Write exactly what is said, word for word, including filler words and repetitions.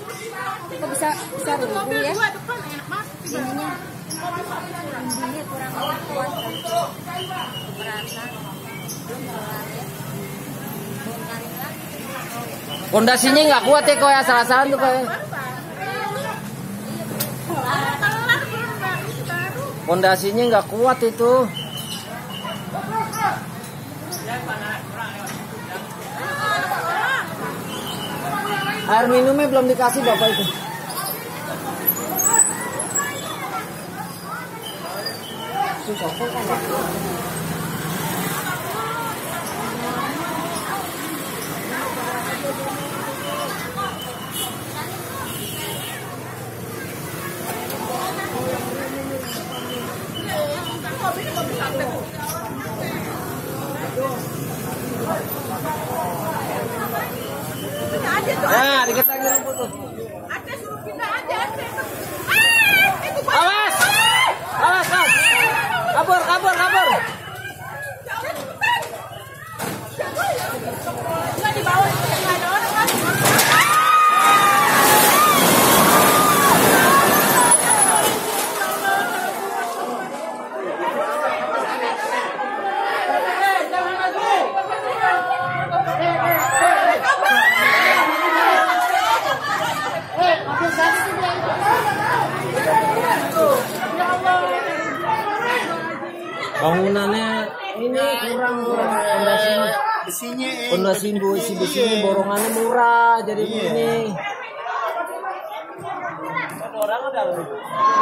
Kok bisa bisa rubuh ya? Ininya tingginya kurang kuat, keberatan, belum kelar. Pondasinya nggak kuat ya kok ya, salah-salah tuh kayak. Pondasinya nggak kuat itu. Air minumnya belum dikasih bapak itu. Nah, dikit lagi rumput tuh. Ada suruh pindah aja. Awas! Awas, Mas! Kabur, kabur, kabur! Nggak di bawah, nggak ada orang kan? Bangunannya ini kurang kurang pondasinya. Besinya eh. Pondasi besi besinya borongannya murah jadi begini. Orang ada